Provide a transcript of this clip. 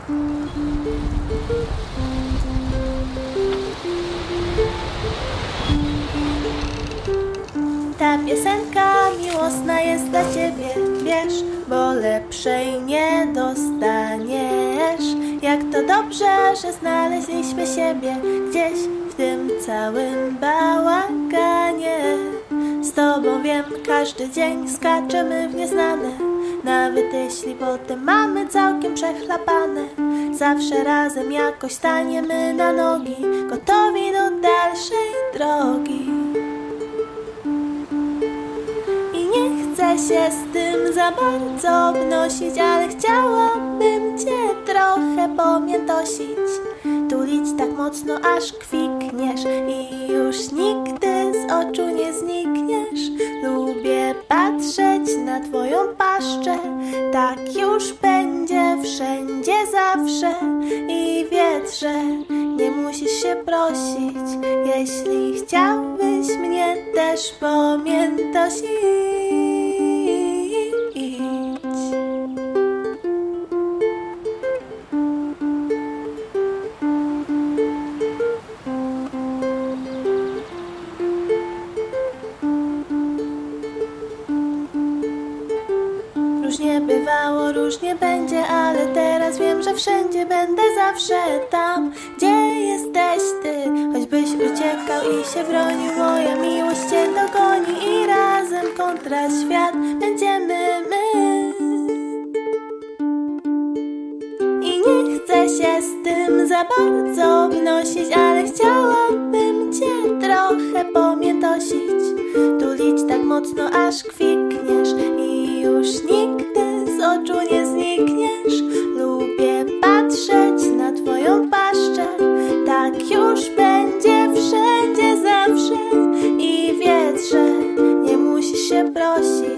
Ta piosenka miłosna jest dla ciebie, wiesz, bo lepszej nie dostaniesz. Jak to dobrze, że znaleźliśmy siebie gdzieś w tym całym bałaganie. Z tobą wiem, każdy dzień skaczemy w nieznane, nawet jeśli potem mamy całkiem przechlapane. Zawsze razem jakoś staniemy na nogi, gotowi do dalszej drogi. Chcę się z tym za bardzo wnosić, ale chciałabym cię trochę pomiętosić, tulić tak mocno, aż kwikniesz i już nigdy z oczu nie znikniesz. Lubię patrzeć na twoją paszczę, tak już będzie wszędzie zawsze. I wiedz, że nie musisz się prosić, jeśli chciałbyś mnie też pomiętosić. Różnie bywało, różnie będzie, ale teraz wiem, że wszędzie będę zawsze tam, gdzie jesteś ty. Choćbyś uciekał i się bronił, moja miłość cię dogoni i razem kontra świat będziemy my. I nie chcę się z tym za bardzo wnosić, ale chciałabym cię trochę pomiętosić, tulić tak mocno, aż kwikniesz i już nigdy z oczu nie znikniesz. Lubię patrzeć na twoją paszczę, tak już będzie wszędzie zawsze. I wiedz, że nie musisz się prosić,